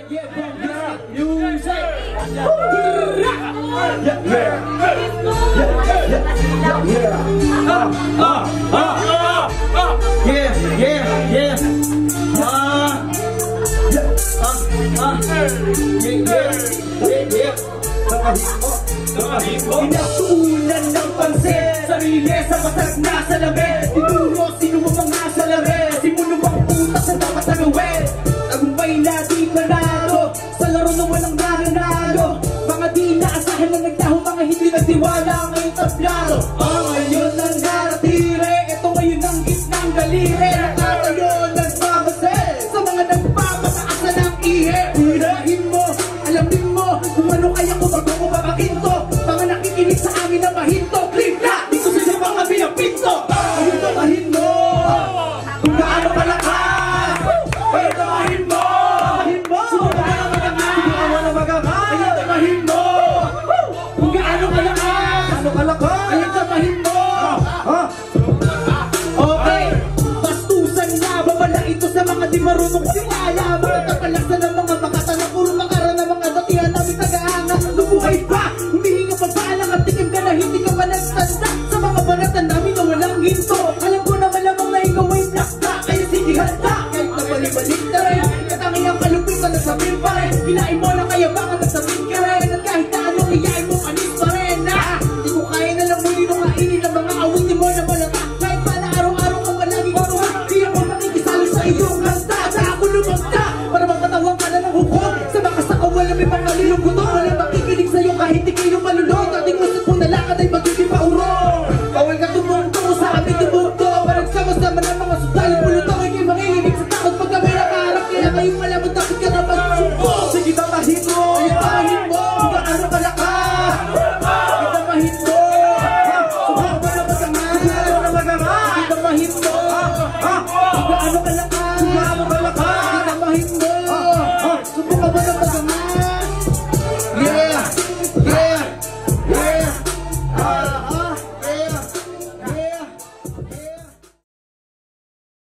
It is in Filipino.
Pinatuunan ng pansin, sarili sa matag na salamin. Tinuro sino mo mga salamin, simulo bang putak sa dapat na gawin. Tagumpay na di panalo, sa laro na walang nananalo. Mga di naasahan na nagtaho, mga hindi nagtiwala ngayong tablado. Ngayon ang naratire, ito ngayon ang gitnang galire. Nakatayo nagmamasin sa mga nagpapataasa ng ihe. Hirahin mo, alamin mo kung ano kaya ko bago ko papakinto. Mga nakikinig sa amin na mahinto, click na dito sa mga kami ng pinto. Ito mahin mo, kung gaano kalakas. Ito mahin mo, subukan mo na magangas. Ito mahin mo, kung gaano kalakas. Ito mahin mo. Okay, bastusan na, babala ito sa mga di marunong simaya. Mga kapalasan ng mga makatanong, puro makara ng mga datihan namin tagahangan. Lubuhay pa, humihinga pa paalang at tikim ka na hindi ka managtanda. Sa mga banatan namin na walang hinto, alam ko na malamang na ikaw ay plakta. Kaya sige handa, kahit na balik-balik na rin. Katangi ang kalupit na nasabihin pa rin. Kinain mo na kaya baka nasabihin ka rin. At kahit na ano, iyain mo kanis pa rin. Di ko kaya na lang muli nung kainin ng mga awitin mo na malata. Kahit pa na araw-araw kang palagi maruha, di ako makikisalo sa iyong handa. Sa ako lumagda, para magpatawang ka na ng hukom. Sa mga sakawal na may pangalilong guto, walang makikinig sa'yo kahit di kayo malulot. Ating usap mo na lakad ay magiging paurong. Bawal ka tumungto sa amin tumungto. Parang sama-sama na mga sudaling pulutong. Ika'y manginginig sa takot pag kami nakaharap. Kaya kayo malamot na ka na magsumbong. Sige tamahin mo, tamahin mo. Kung gaano kalakas, tamahin mo. Subukan mo na magangas. Sige tamahin mo, kung gaano kalakas.